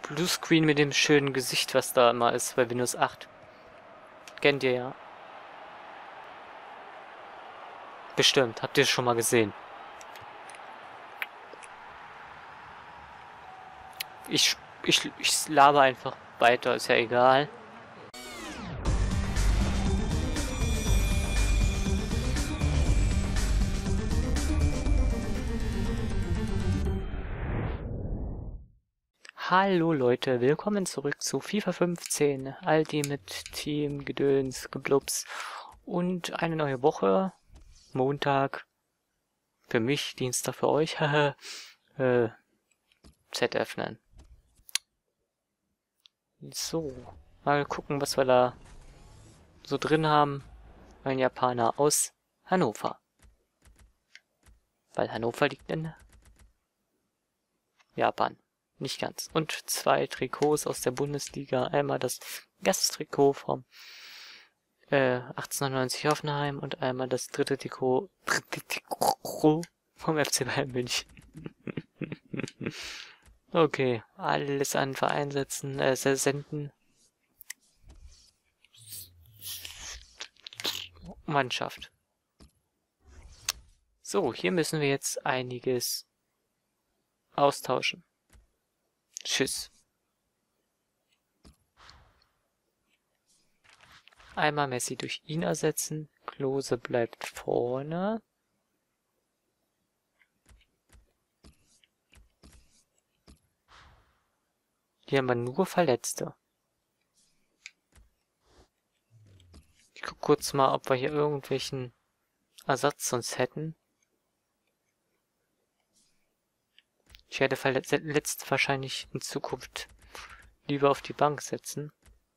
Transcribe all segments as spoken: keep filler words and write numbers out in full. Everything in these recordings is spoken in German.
Bluescreen mit dem schönen Gesicht, was da immer ist bei Windows acht. Kennt ihr ja. Bestimmt, habt ihr es schon mal gesehen. Ich, ich, ich laber einfach weiter, ist ja egal. Hallo Leute, willkommen zurück zu FIFA fünfzehn, Ultimate Team, Gedöns, Geblups und eine neue Woche, Montag, für mich, Dienstag für euch, haha, äh, Z öffnen. So, mal gucken, was wir da so drin haben. Ein Japaner aus Hannover. Weil Hannover liegt in Japan. Nicht ganz. Und zwei Trikots aus der Bundesliga. Einmal das Gasttrikot vom äh, achtzehnhundertneunzig Hoffenheim und einmal das dritte Trikot, dritte Trikot vom F C Bayern München. Okay, alles an Verein setzen, äh, senden. Mannschaft. So, hier müssen wir jetzt einiges austauschen. Tschüss. Einmal Messi durch ihn ersetzen. Klose bleibt vorne. Hier haben wir nur Verletzte. Ich guck kurz mal, ob wir hier irgendwelchen Ersatz sonst hätten. Ich werde verletzt wahrscheinlich in Zukunft lieber auf die Bank setzen.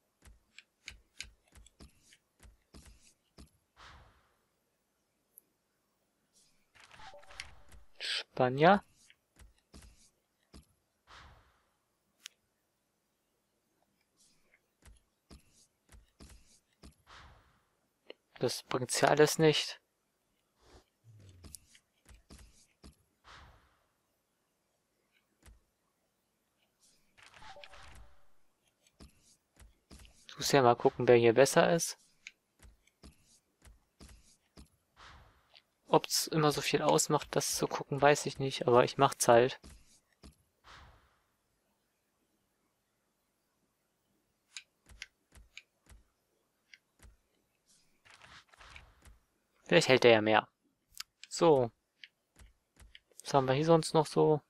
Spanier. Das bringt ja alles nicht. Ich muss ja mal gucken, wer hier besser ist. Ob es immer so viel ausmacht, das zu gucken, weiß ich nicht, aber ich mach's halt. Vielleicht hält er ja mehr. So. Was haben wir hier sonst noch so?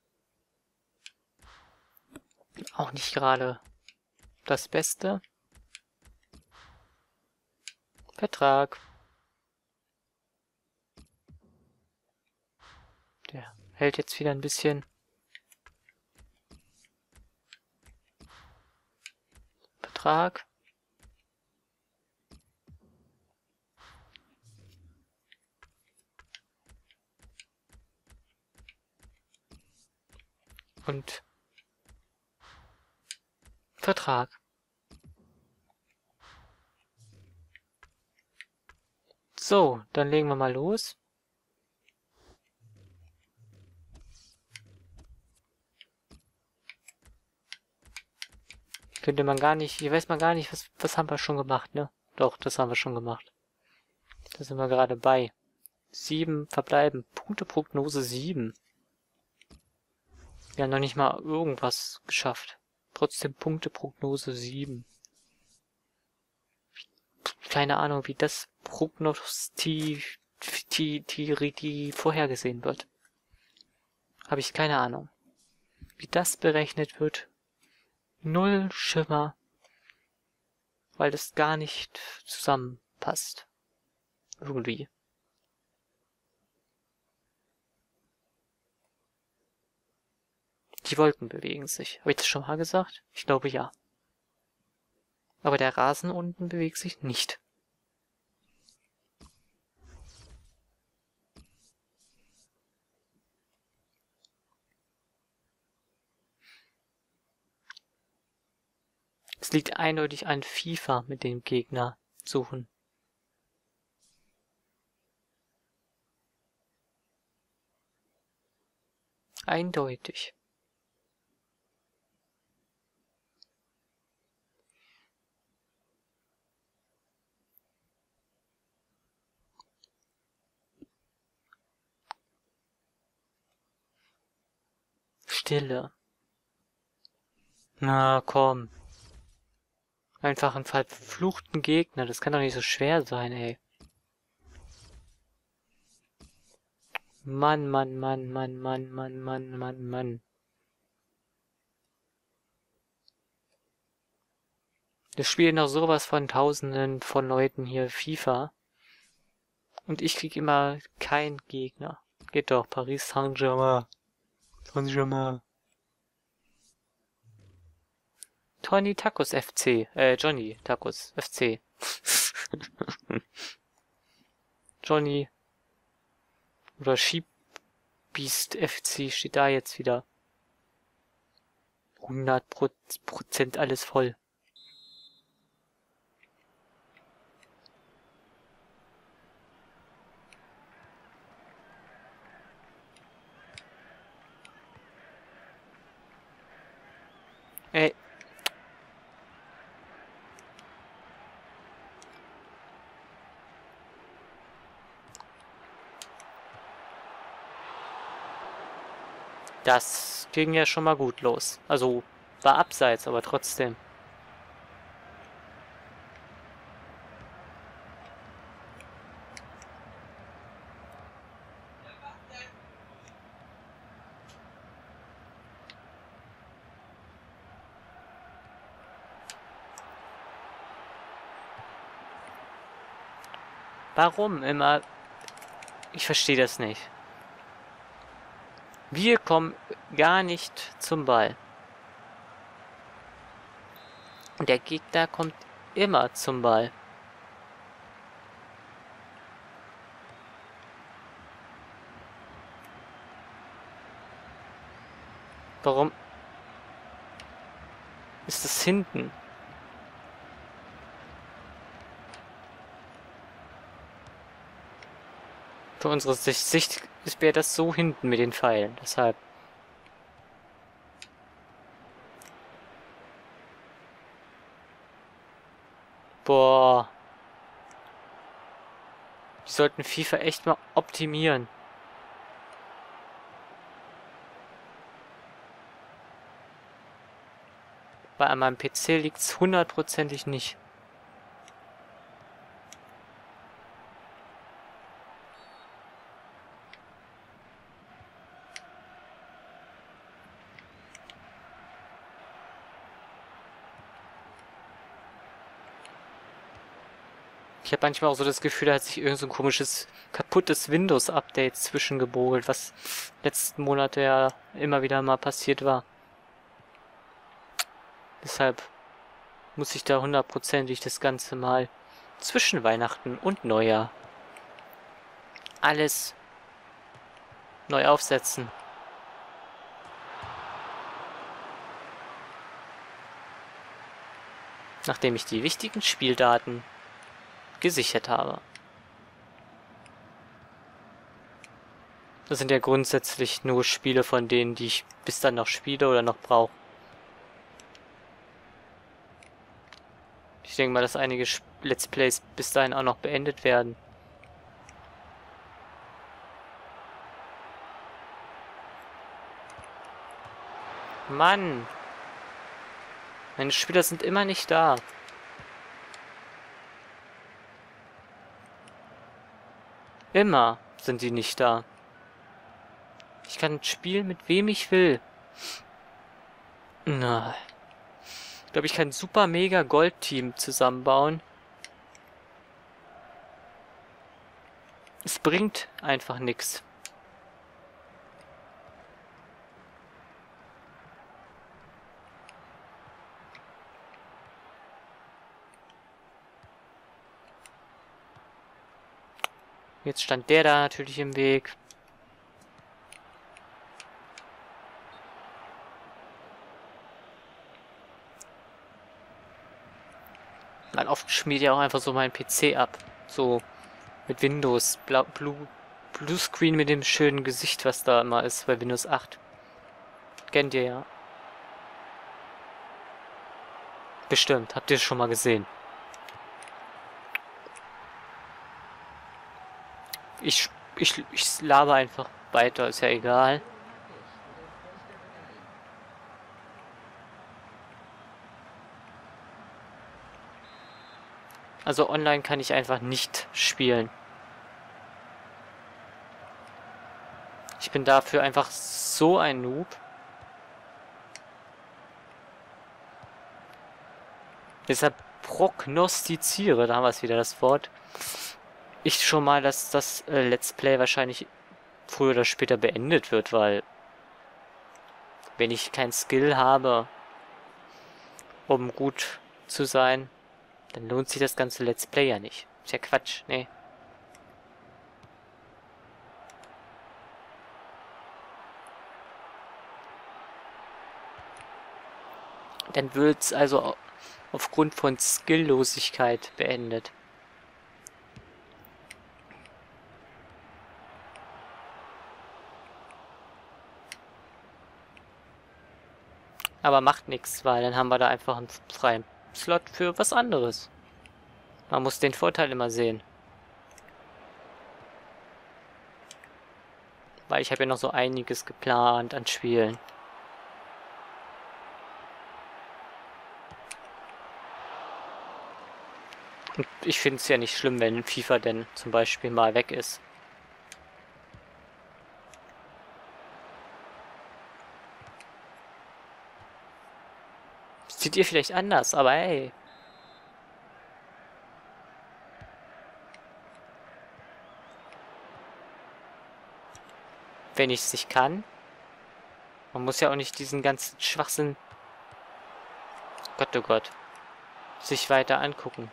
Auch nicht gerade das Beste. Vertrag. Der hält jetzt wieder ein bisschen. Vertrag. Und Vertrag. So, dann legen wir mal los. Könnte man gar nicht, hier weiß man gar nicht, was, was haben wir schon gemacht, ne? Doch, das haben wir schon gemacht. Da sind wir gerade bei. Sieben verbleiben. Punkteprognose sieben. Wir haben noch nicht mal irgendwas geschafft. Trotzdem Punkteprognose sieben. Keine Ahnung, wie das prognostiziert vorhergesehen wird. Habe ich keine Ahnung. Wie das berechnet wird. Null Schimmer. Weil das gar nicht zusammenpasst. Irgendwie. Die Wolken bewegen sich. Habe ich das schon mal gesagt? Ich glaube ja. Aber der Rasen unten bewegt sich nicht. Es liegt eindeutig an FIFA mit dem Gegner suchen. Eindeutig. Stille. Na komm. Einfach einen verfluchten Gegner. Das kann doch nicht so schwer sein, ey. Mann, Mann, Mann, Mann, Mann, Mann, Mann, Mann, Mann. Wir spielen noch sowas von Tausenden von Leuten hier FIFA. Und ich krieg immer keinen Gegner. Geht doch, Paris Saint-Germain. Saint-Germain. Tony Tacos F C. Äh, Johnny Tacos F C. Johnny. Oder Sheep Beast F C steht da jetzt wieder. hundert Prozent alles voll. Ey. Das ging ja schon mal gut los. Also, war abseits, aber trotzdem. Warum immer? Ich verstehe das nicht. Wir kommen gar nicht zum Ball. Und der Gegner kommt immer zum Ball. Warum ist es hinten? Für unsere Sicht, Sicht wäre das so hinten mit den Pfeilen. Deshalb. Boah. Die sollten FIFA echt mal optimieren. Weil an meinem P C liegt es hundertprozentig nicht. Ich habe manchmal auch so das Gefühl, da hat sich irgend so ein komisches, kaputtes Windows-Update zwischengebogelt, was letzten Monate ja immer wieder mal passiert war. Deshalb muss ich da hundertprozentig das Ganze mal zwischen Weihnachten und Neujahr alles neu aufsetzen. Nachdem ich die wichtigen Spieldaten gesichert habe. Das sind ja grundsätzlich nur Spiele von denen, die ich bis dann noch spiele oder noch brauche. Ich denke mal, dass einige Let's Plays bis dahin auch noch beendet werden. Mann! Meine Spieler sind immer nicht da. Immer sind die nicht da. Ich kann spielen, mit wem ich will. Na. Ich glaube, ich kann ein super mega Gold-Team zusammenbauen. Es bringt einfach nichts. Jetzt stand der da natürlich im Weg. Dann oft schmiert ja auch einfach so mein P C ab. So mit Windows. Blau, Blue, Blue Screen mit dem schönen Gesicht, was da immer ist bei Windows acht. Kennt ihr ja. Bestimmt, habt ihr es schon mal gesehen. Ich, ich, ich laber einfach weiter, ist ja egal. Also online kann ich einfach nicht spielen. Ich bin dafür einfach so ein Noob. Deshalb prognostiziere, da haben wir es wieder, das Wort, ich schon mal, dass das äh, Let's Play wahrscheinlich früher oder später beendet wird, weil wenn ich kein Skill habe, um gut zu sein, dann lohnt sich das ganze Let's Play ja nicht. Ist ja Quatsch, nee. Dann wird's also aufgrund von Skilllosigkeit beendet. Aber macht nichts, weil dann haben wir da einfach einen freien Slot für was anderes. Man muss den Vorteil immer sehen. Weil ich habe ja noch so einiges geplant an Spielen. Und ich finde es ja nicht schlimm, wenn FIFA denn zum Beispiel mal weg ist. Seht ihr vielleicht anders, aber hey. Wenn ich es nicht kann. Man muss ja auch nicht diesen ganzen Schwachsinn, Gott oh Gott, sich weiter angucken.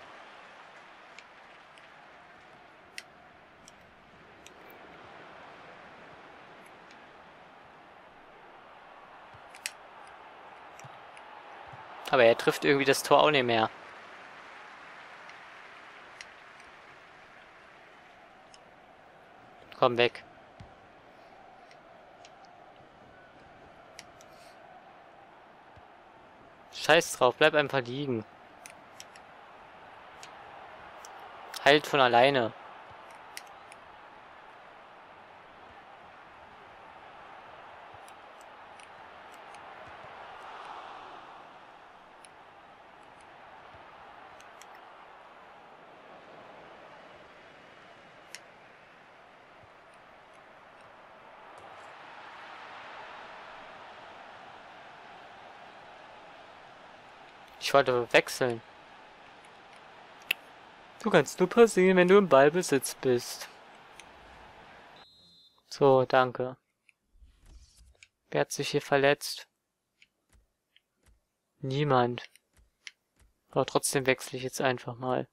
Aber er trifft irgendwie das Tor auch nicht mehr. Komm weg. Scheiß drauf, bleib einfach liegen. Heilt von alleine. Ich wollte wechseln. Du kannst nur passieren, wenn du im Ballbesitz bist. So, danke. Wer hat sich hier verletzt? Niemand. Aber trotzdem wechsle ich jetzt einfach mal.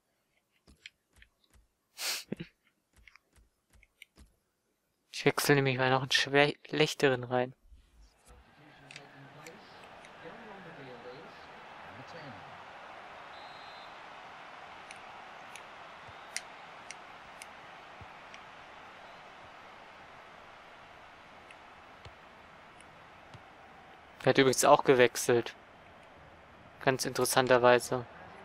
Ich wechsle nämlich mal noch einen schlechteren rein. Er hat übrigens auch gewechselt. Ganz interessanterweise.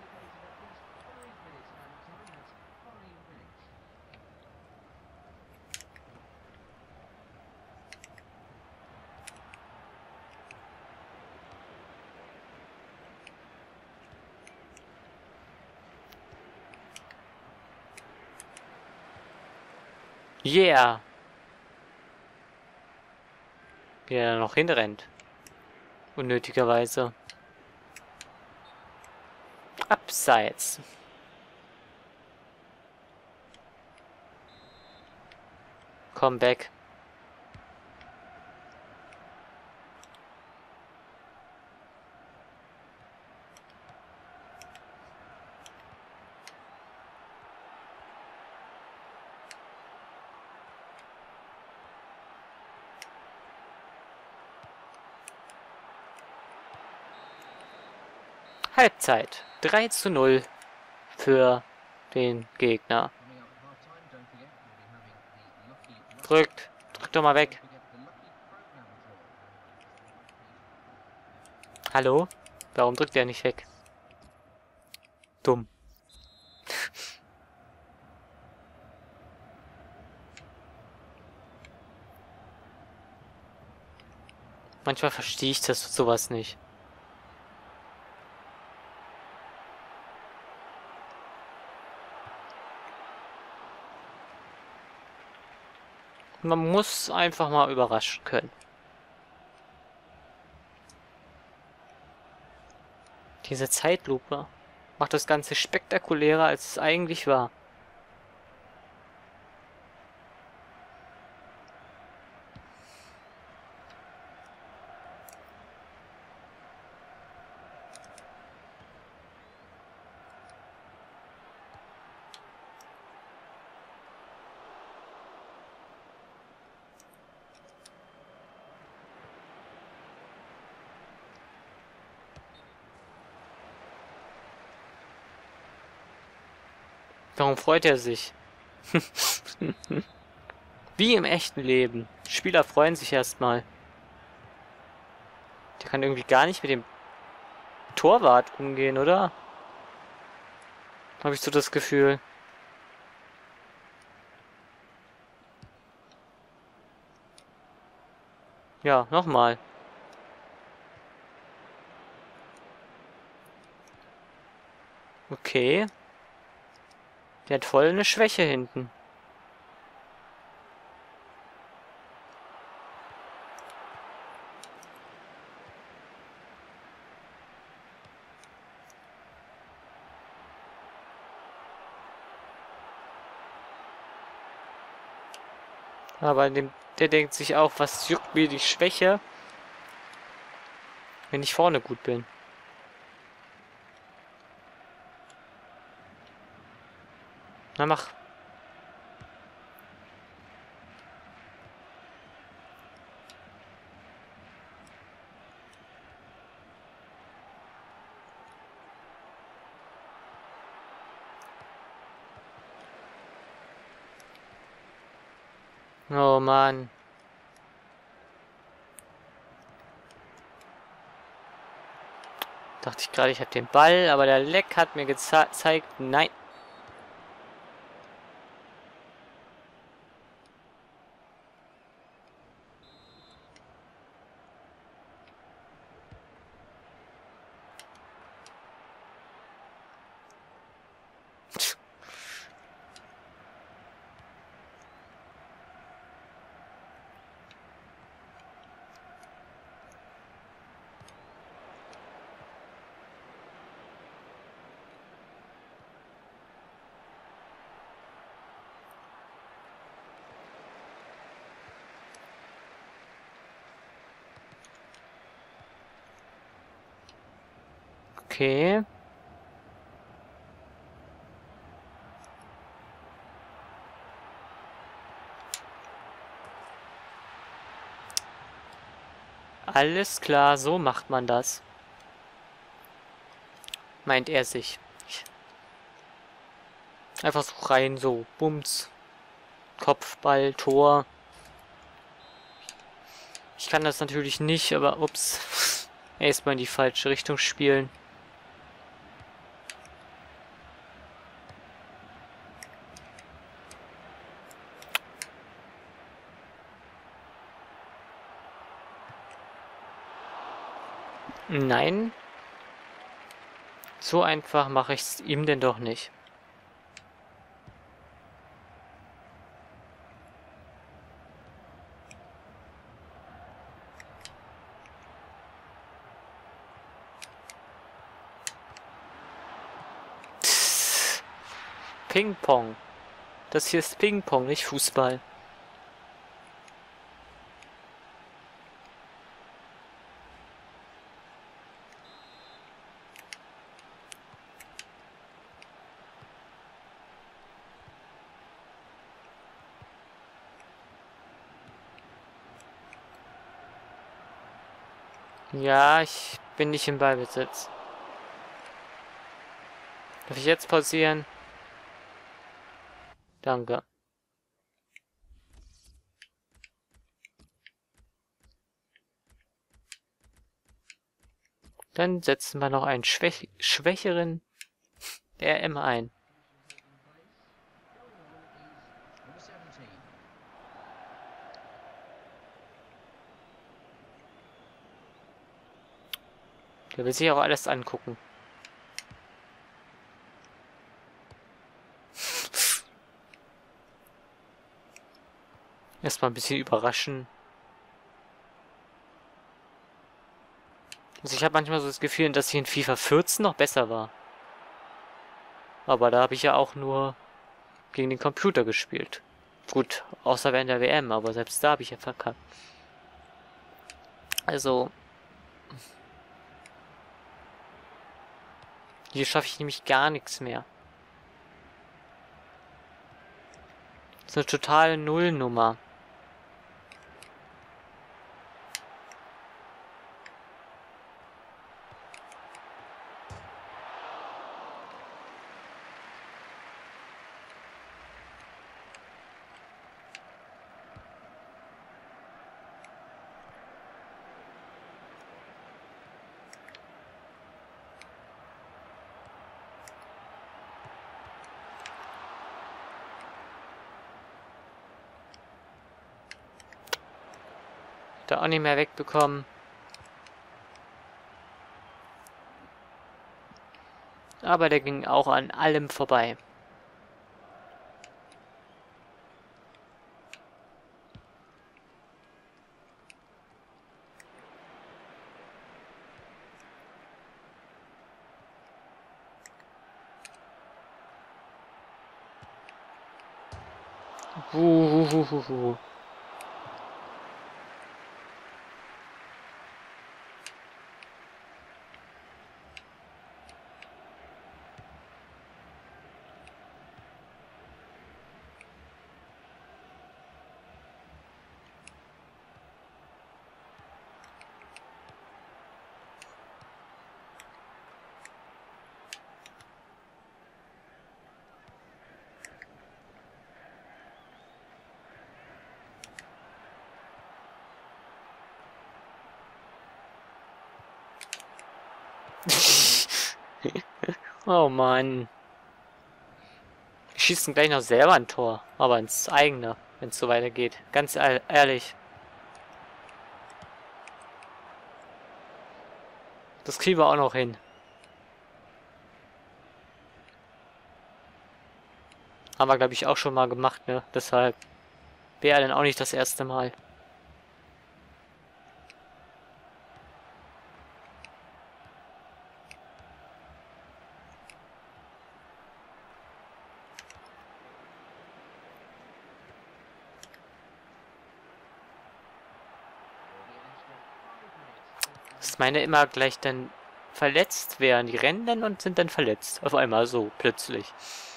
Yeah! Wie er noch hinrennt. Unnötigerweise. Abseits. Komm back. Halbzeit. drei zu null für den Gegner. Drückt. Drückt doch mal weg. Hallo? Warum drückt er nicht weg? Dumm. Manchmal verstehe ich das sowas nicht. Man muss einfach mal überraschen können. Diese Zeitlupe macht das Ganze spektakulärer, als es eigentlich war. Warum freut er sich? Wie im echten Leben. Spieler freuen sich erstmal. Der kann irgendwie gar nicht mit dem Torwart umgehen, oder? Habe ich so das Gefühl. Ja, nochmal. Okay. Der hat voll eine Schwäche hinten. Aber dem, der denkt sich auch, was juckt mir die Schwäche, wenn ich vorne gut bin. Na mach. Oh Mann. Dachte ich gerade, ich habe den Ball, aber der Leck hat mir gezeigt, nein. Okay. Alles klar, so macht man das. Meint er sich. Einfach so rein, so Bums. Kopfball, Tor. Ich kann das natürlich nicht, aber ups. Erstmal in die falsche Richtung spielen. Nein. So einfach mache ich es ihm denn doch nicht. Ping-Pong. Das hier ist Ping-Pong, nicht Fußball. Ja, ich bin nicht im Ballbesitz. Darf ich jetzt pausieren? Danke. Dann setzen wir noch einen schwäch schwächeren R M ein. Der will sich auch alles angucken. Erstmal ein bisschen überraschen. Also ich habe manchmal so das Gefühl, dass ich in FIFA vierzehn noch besser war. Aber da habe ich ja auch nur gegen den Computer gespielt. Gut, außer während der W M, aber selbst da habe ich ja verkackt. Also... Hier schaffe ich nämlich gar nichts mehr. Das ist eine totale Nullnummer. Da auch nicht mehr wegbekommen. Aber der ging auch an allem vorbei. Uhuhuhu. Oh Mann. Wir schießen gleich noch selber ein Tor, aber ins eigene, wenn es so weitergeht. Ganz ehrlich. Das kriegen wir auch noch hin. Haben wir, glaube ich, auch schon mal gemacht, ne? Deshalb wäre dann auch nicht das erste Mal. Das meine immer gleich dann verletzt werden. Die rennen dann und sind dann verletzt. Auf einmal so, plötzlich.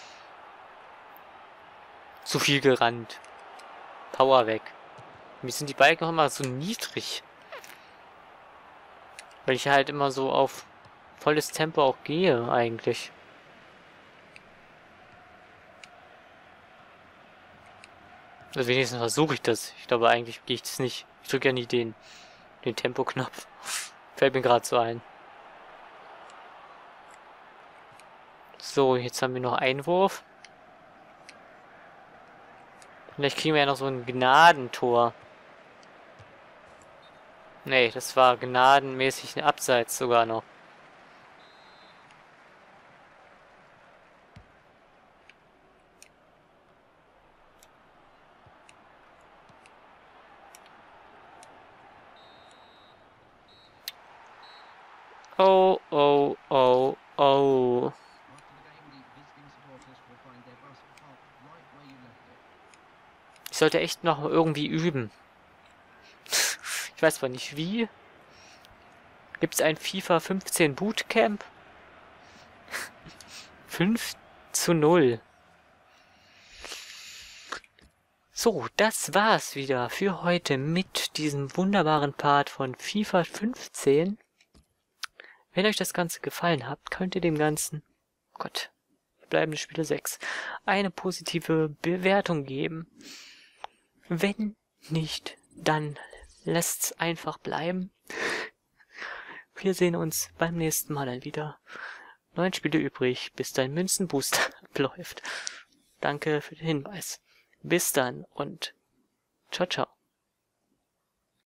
Zu viel gerannt. Power weg. Mir sind die Balken auch immer so niedrig. Weil ich halt immer so auf volles Tempo auch gehe, eigentlich. Also wenigstens versuche ich das. Ich glaube, eigentlich gehe ich das nicht. Ich drücke ja nie den, den Tempo-Knopf. Fällt mir gerade so ein. So, jetzt haben wir noch Einwurf. Vielleicht kriegen wir ja noch so ein Gnadentor. Nee, das war gnadenmäßig ein Abseits sogar noch. Oh, oh, oh, oh. Ich sollte echt noch irgendwie üben. Ich weiß zwar nicht wie. Gibt es ein FIFA fünfzehn Bootcamp? fünf zu null. So, das war's wieder für heute mit diesem wunderbaren Part von FIFA fünfzehn. Wenn euch das Ganze gefallen hat, könnt ihr dem Ganzen, oh Gott, verbleibende Spiele sechs, eine positive Bewertung geben. Wenn nicht, dann lasst's einfach bleiben. Wir sehen uns beim nächsten Mal dann wieder. Neun Spiele übrig, bis dein Münzenbooster abläuft. Danke für den Hinweis. Bis dann und ciao, ciao.